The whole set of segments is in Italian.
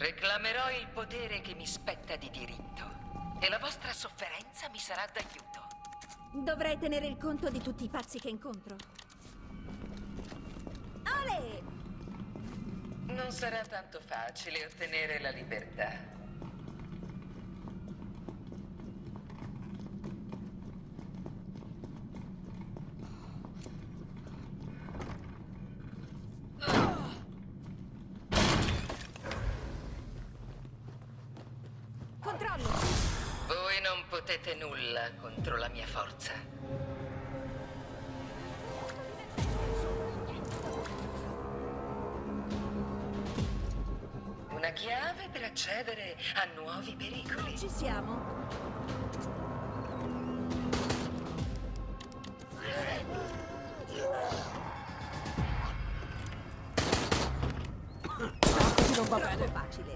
Reclamerò il potere che mi spetta di diritto e la vostra sofferenza mi sarà d'aiuto. Dovrei tenere il conto di tutti i pazzi che incontro. Ale! Non sarà tanto facile ottenere la libertà. Controllo! Voi non potete nulla contro la mia forza. Una chiave per accedere a nuovi pericoli. Ci siamo. Così non va bene. Facile.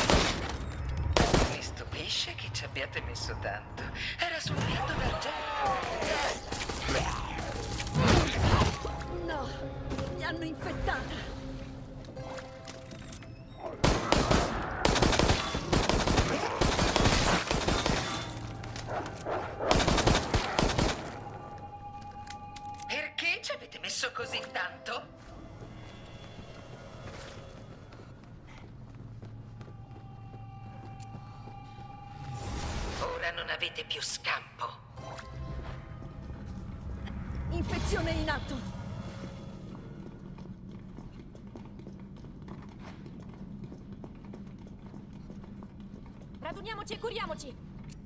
Mi stupisce che ci abbiate messo tanto. Era sul piatto d'argento. No, mi hanno infettata. Perché ci avete messo così tanto? Ora non avete più scampo. Infezione in atto. Raduniamoci e curiamoci.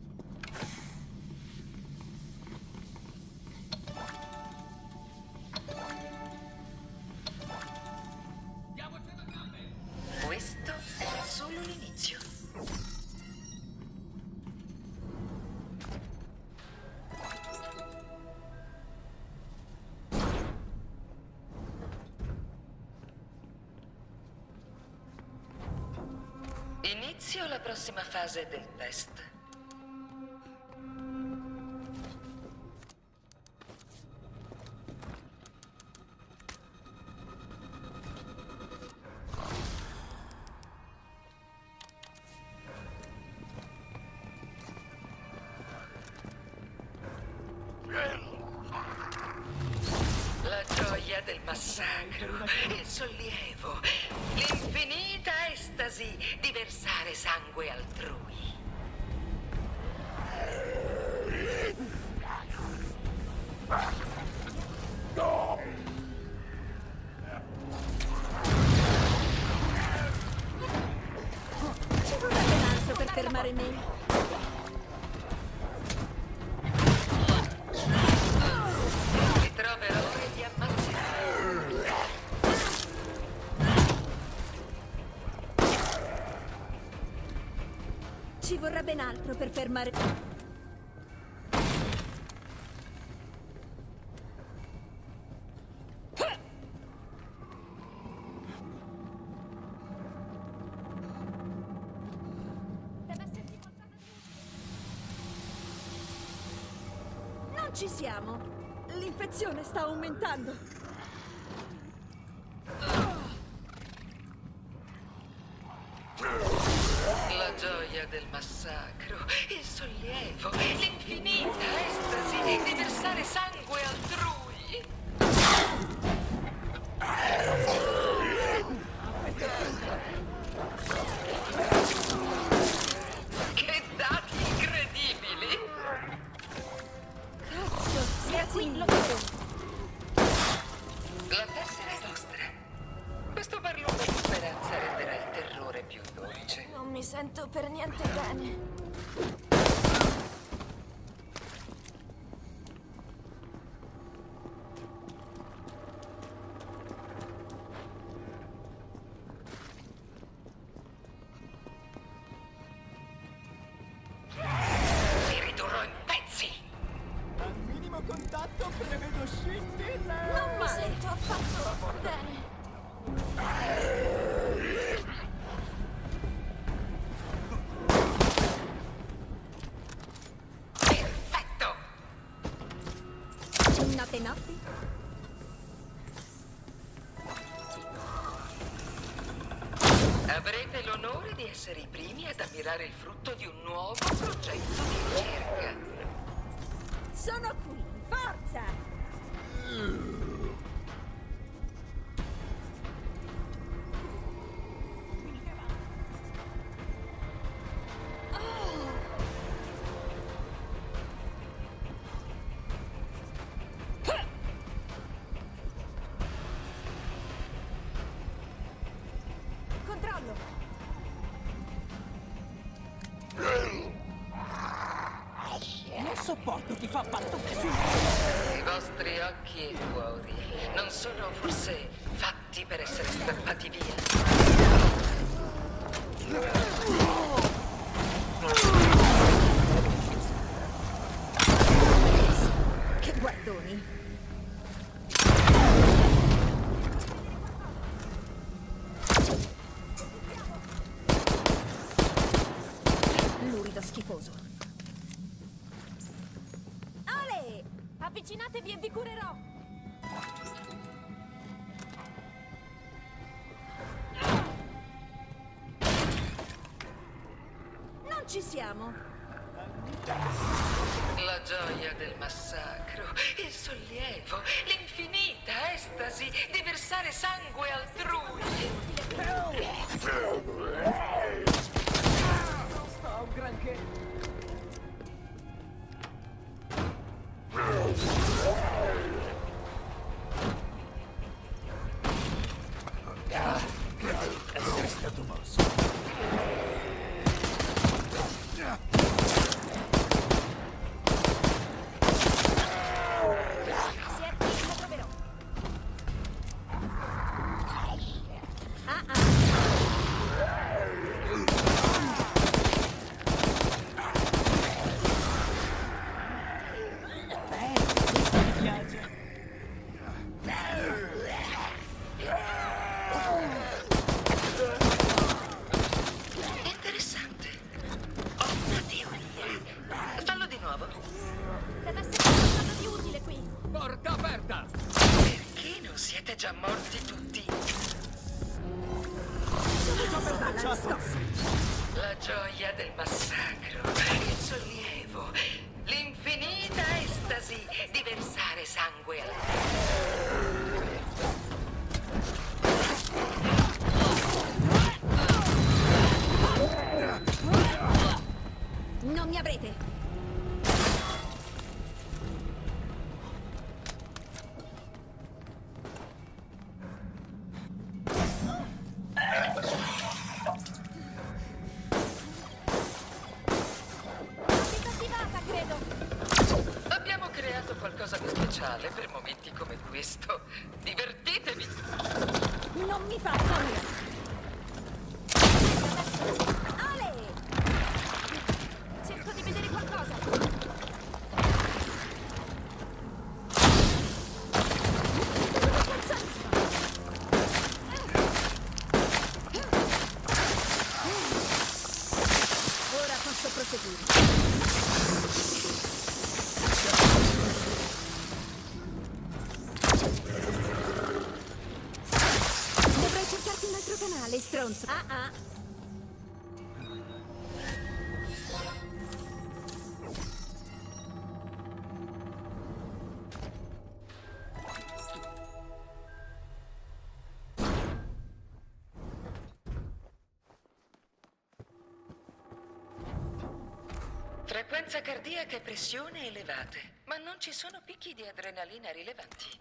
Questo è solo l'inizio. Inizio la prossima fase del test. La gioia del massacro, il sollievo, l'infinita estasi di versare sangue altrui. Ci vorrebbe un altro per fermare me. Ti troverò e ti ammazzerò. Ci vorrà ben altro per fermare... Non ci siamo. L'infezione sta aumentando. La gioia del massacro, il sollievo, l'infinita estasi di versare sangue altrui. Che dati incredibili! Cazzo, sia qui, lo vedo. La tessera è vostra. Questo barlume di speranza renderà il terrore più dolce. Non mi sento per niente bene. Vi ridurrò in pezzi. Al minimo contatto prevedo scintille! Non mi sento affatto bene. Perfetto! Notte notte. Avrete l'onore di essere i primi ad ammirare il frutto di un nuovo progetto di ricerca. Sono qui, forza! Controllo! Non sopporto chi fa battute su. I vostri occhi e cuori non sono forse fatti per essere strappati via? Che guardoni! Lurido schifoso. Ale! Avvicinatevi e vi curerò! Non ci siamo! La gioia del massacro, il sollievo, l'infinita estasi di versare sangue altrui. Non sto a un granché. Essere stato mosso. Siete, lo troverò! Ah ah! Mi piace. Interessante. Ho una teoria. Fallo di nuovo. Deve essere qualcosa di utile qui! Porta aperta! Perché non siete già morti tutti? La gioia del massacro, il sollievo, l'infinita estasi di versare sangue altrui. Non mi avrete! Disattivata, credo! Abbiamo creato qualcosa di speciale per momenti come questo. Divertitevi! Non mi fa paura! Ale! Cerco di vedere qualcosa! Ora posso proseguire. Dovrei cercarti un altro canale, stronzo. Ah ah. Frequenza cardiaca e pressione elevate, ma non ci sono picchi di adrenalina rilevanti.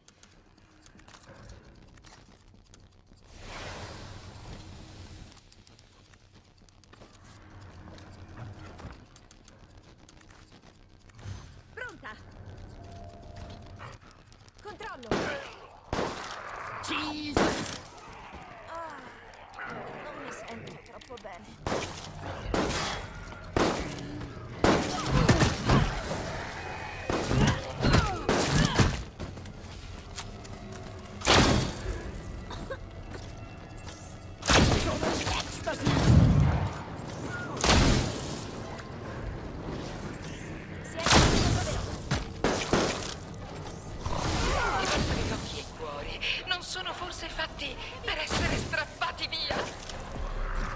Pronta! Controllo! Cheese! Non mi sento troppo bene. Sono in ecstasy! Siete, lo troverò! I vostri occhi e cuori non sono forse fatti per essere strappati via?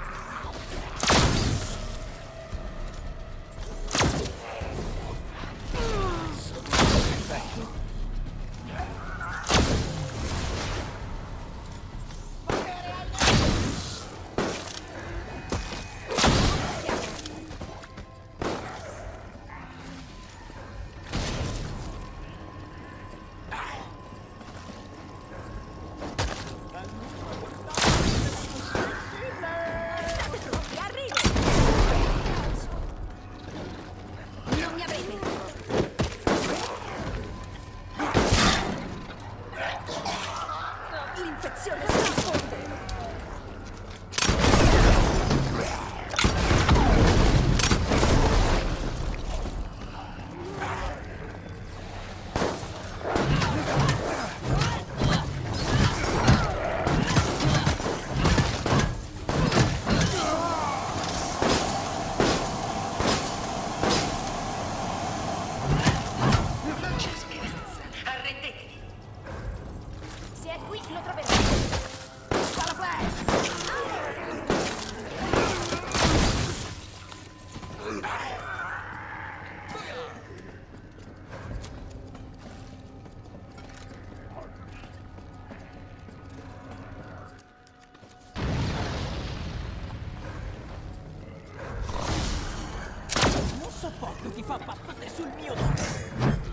sul mio nome.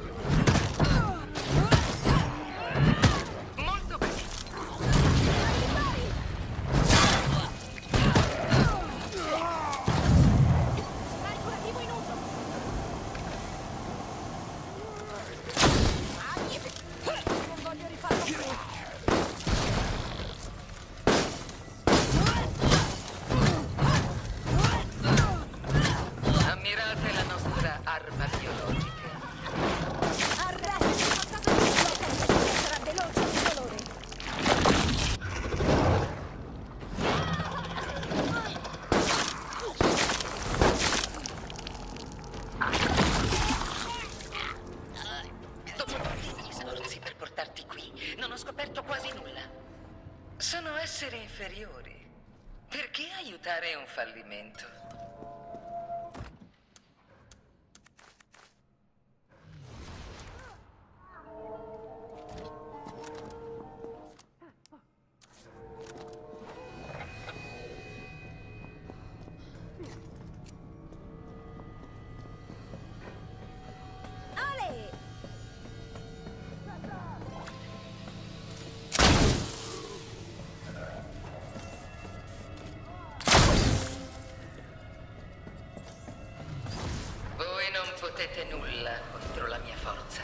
Molto bene. Spray curativo in uso. Non voglio rifarlo più. Ammirate la nostra arma biologica. Arresti qualcosa di sblocca, sarà veloce e dolore. Dopo tutti gli sforzi per portarti qui, non ho scoperto quasi nulla. Sono esseri inferiori. Perché aiutare un fallimento? Ale! Voi non potete nulla contro la mia forza.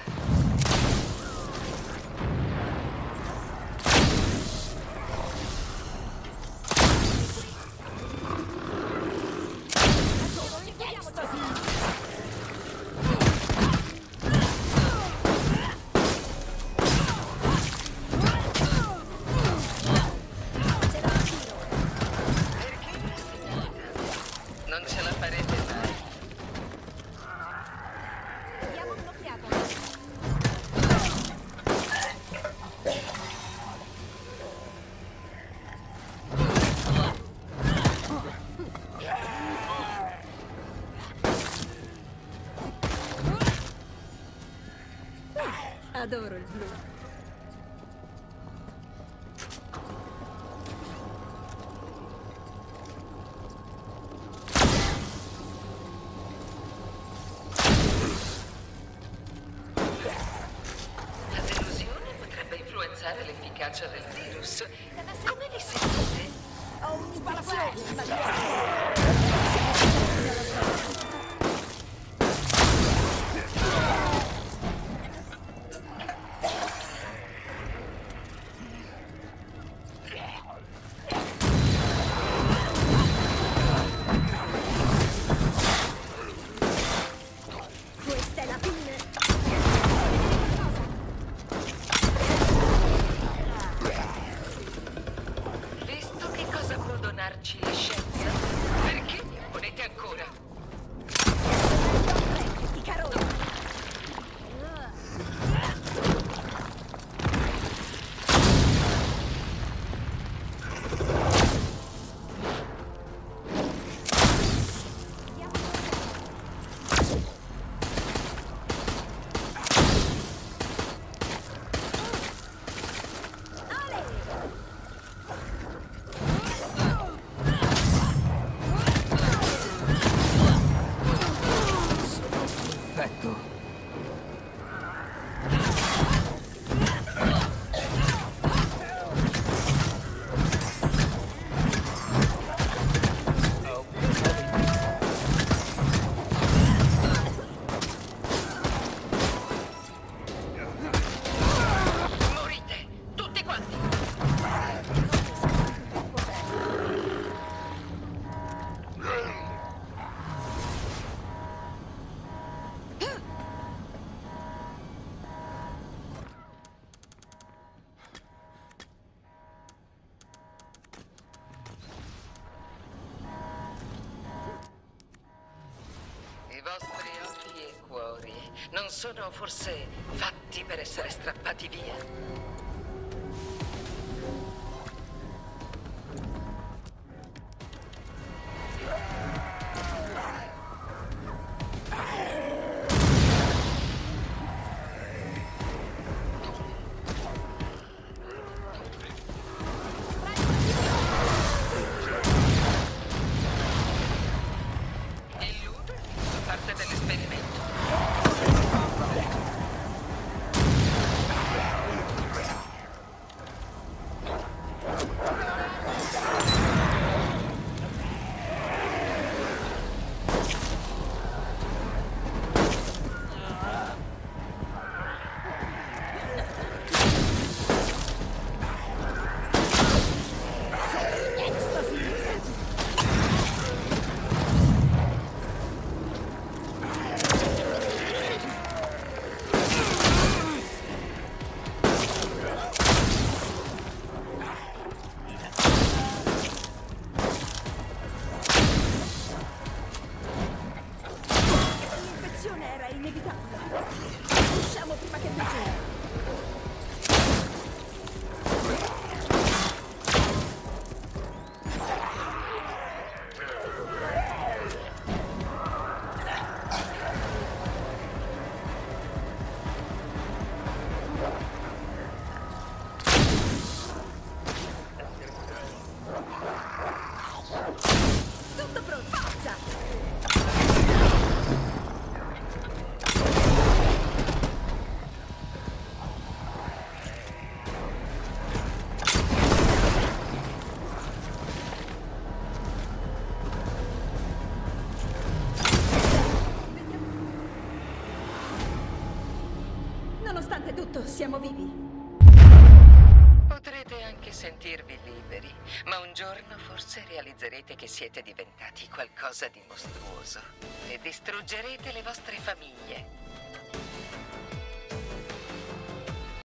Perché mi segnalate? Non ce la farete mai. Diamo un'occhiata. Adoro il blu. La delusione potrebbe influenzare l'efficacia del virus. Come vi sentite? Ho un'inflazione, ma questa è la fine. Visto che cosa può donarci la scienza, perché mi opponete ancora? Ti carota. Perfetto. Morite, tutti quanti! I vostri occhi e cuori non sono forse fatti per essere strappati via? Illude fa parte dell'esperimento. Tutto pronto, forza! Nonostante tutto, siamo vivi. Potrete anche sentirvi liberi, ma un giorno forse realizzerete che siete diventati qualcosa di mostruoso e distruggerete le vostre famiglie.